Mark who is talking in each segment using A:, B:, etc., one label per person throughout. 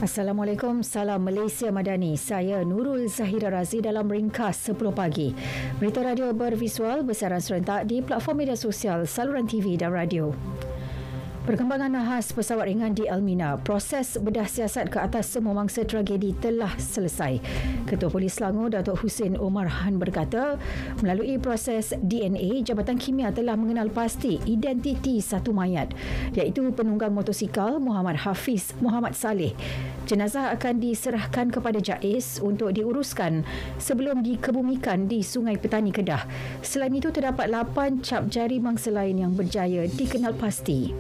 A: Assalamualaikum, salam Malaysia Madani. Saya Nurul Zahira Razi dalam ringkas 10 pagi. Berita radio bervisual bersiaran serentak di platform media sosial, saluran TV dan radio. Perkembangan nahas pesawat ringan di Elmina. Proses bedah siasat ke atas semua mangsa tragedi telah selesai. Ketua Polis Selangor Datuk Husin Omar Han berkata, melalui proses DNA, Jabatan Kimia telah mengenal pasti identiti satu mayat, iaitu penunggang motosikal Muhammad Hafiz Muhammad Saleh. Jenazah akan diserahkan kepada JAIS untuk diuruskan sebelum dikebumikan di Sungai Petani Kedah. Selain itu, terdapat 8 cap jari mangsa lain yang berjaya dikenal pasti.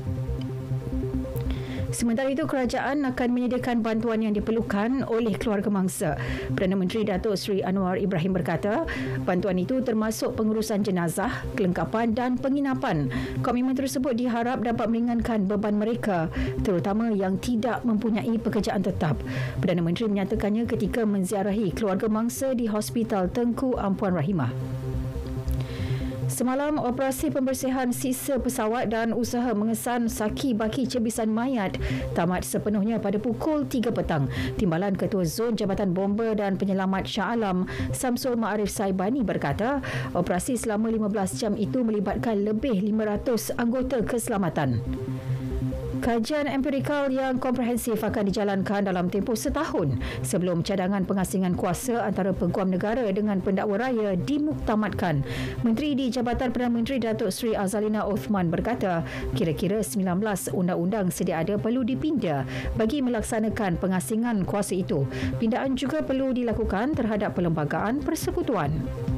A: Sementara itu, kerajaan akan menyediakan bantuan yang diperlukan oleh keluarga mangsa. Perdana Menteri Datuk Seri Anwar Ibrahim berkata, bantuan itu termasuk pengurusan jenazah, kelengkapan dan penginapan. Komitmen tersebut diharap dapat meringankan beban mereka, terutama yang tidak mempunyai pekerjaan tetap. Perdana Menteri menyatakannya ketika menziarahi keluarga mangsa di Hospital Tengku Ampuan Rahimah. Semalam, operasi pembersihan sisa pesawat dan usaha mengesan saki-baki cebisan mayat tamat sepenuhnya pada pukul 3 petang. Timbalan Ketua Zon Jabatan Bomber dan Penyelamat Shah Alam, Samsul Ma'arif Saibani berkata, operasi selama 15 jam itu melibatkan lebih 500 anggota keselamatan. Kajian empirikal yang komprehensif akan dijalankan dalam tempoh setahun sebelum cadangan pengasingan kuasa antara peguam negara dengan pendakwa raya dimuktamadkan. Menteri di Jabatan Perdana Menteri Datuk Seri Azalina Othman berkata, kira-kira 19 undang-undang sedia ada perlu dipinda bagi melaksanakan pengasingan kuasa itu. Pindaan juga perlu dilakukan terhadap perlembagaan persekutuan.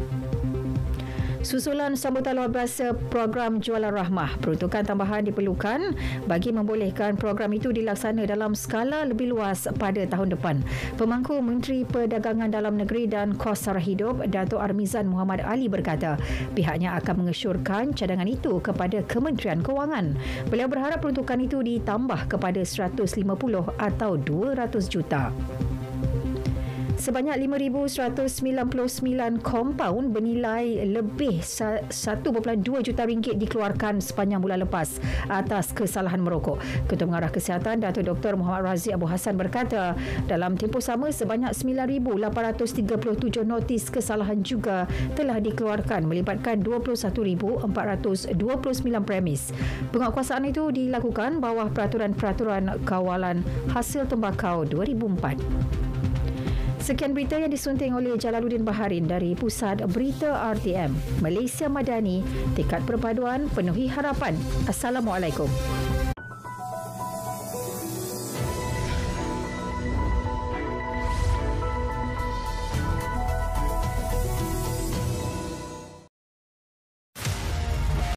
A: Susulan sambutan luar biasa program Jualan Rahmah, peruntukan tambahan diperlukan bagi membolehkan program itu dilaksana dalam skala lebih luas pada tahun depan. Pemangku Menteri Perdagangan Dalam Negeri dan Kos Sara Hidup, Datuk Armizan Muhammad Ali berkata, pihaknya akan mengesyorkan cadangan itu kepada Kementerian Kewangan. Beliau berharap peruntukan itu ditambah kepada 150 atau 200 juta. Sebanyak 5,199 kompaun bernilai lebih 1.2 juta ringgit dikeluarkan sepanjang bulan lepas atas kesalahan merokok. Ketua Pengarah Kesihatan Datuk Dr. Muhammad Razi Abu Hassan berkata, dalam tempoh sama sebanyak 9,837 notis kesalahan juga telah dikeluarkan melibatkan 21,429 premis. Penguatkuasaan itu dilakukan bawah Peraturan-Peraturan Kawalan Hasil Tembakau 2004. Sekian berita yang disunting oleh Jalaluddin Baharin dari Pusat Berita RTM. Malaysia Madani, tekad perpaduan penuhi harapan. Assalamualaikum.